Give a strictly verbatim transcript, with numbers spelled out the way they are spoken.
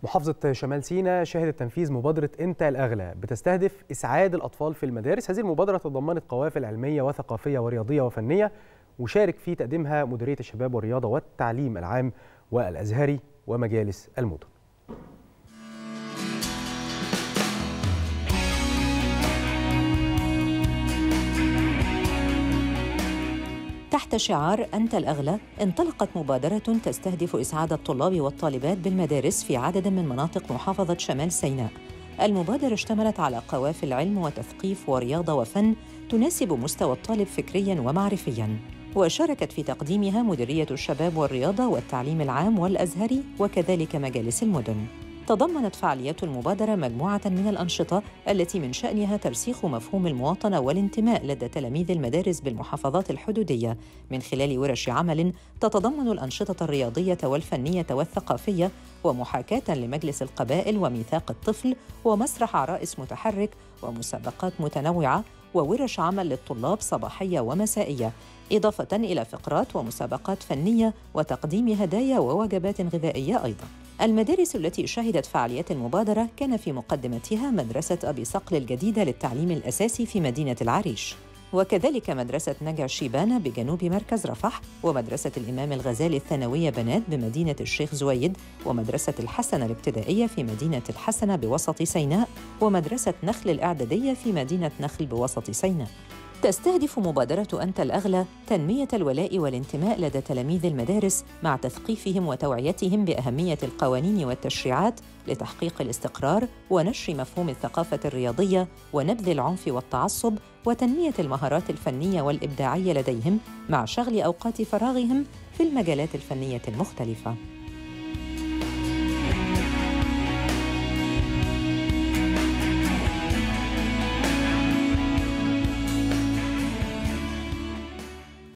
محافظة شمال سيناء شهدت تنفيذ مبادرة أنت الأغلى بتستهدف إسعاد الأطفال في المدارس. هذه المبادرة تضمنت قوافل علمية وثقافية ورياضية وفنية، وشارك في تقديمها مديرية الشباب والرياضة والتعليم العام والأزهري ومجالس المدن. تحت شعار أنت الأغلى انطلقت مبادرة تستهدف إسعاد الطلاب والطالبات بالمدارس في عدد من مناطق محافظة شمال سيناء. المبادرة اشتملت على قوافل علم وتثقيف ورياضة وفن تناسب مستوى الطالب فكرياً ومعرفياً، وشاركت في تقديمها مديرية الشباب والرياضة والتعليم العام والأزهري وكذلك مجالس المدن. تضمنت فعاليات المبادرة مجموعة من الأنشطة التي من شأنها ترسيخ مفهوم المواطنة والانتماء لدى تلاميذ المدارس بالمحافظات الحدودية من خلال ورش عمل تتضمن الأنشطة الرياضية والفنية والثقافية، ومحاكاة لمجلس القبائل وميثاق الطفل ومسرح عرائس متحرك ومسابقات متنوعة وورش عمل للطلاب صباحية ومسائية، إضافة إلى فقرات ومسابقات فنية وتقديم هدايا ووجبات غذائية أيضاً. المدارس التي شهدت فعاليات المبادرة كان في مقدمتها مدرسة أبي صقل الجديدة للتعليم الأساسي في مدينة العريش، وكذلك مدرسة نجع شيبانة بجنوب مركز رفح، ومدرسة الإمام الغزالي الثانوية بنات بمدينة الشيخ زويد، ومدرسة الحسنة الابتدائية في مدينة الحسنة بوسط سيناء، ومدرسة نخل الإعدادية في مدينة نخل بوسط سيناء. تستهدف مبادرة أنت الأغلى تنمية الولاء والانتماء لدى تلاميذ المدارس مع تثقيفهم وتوعيتهم بأهمية القوانين والتشريعات لتحقيق الاستقرار ونشر مفهوم الثقافة الرياضية ونبذ العنف والتعصب وتنمية المهارات الفنية والإبداعية لديهم مع شغل أوقات فراغهم في المجالات الفنية المختلفة.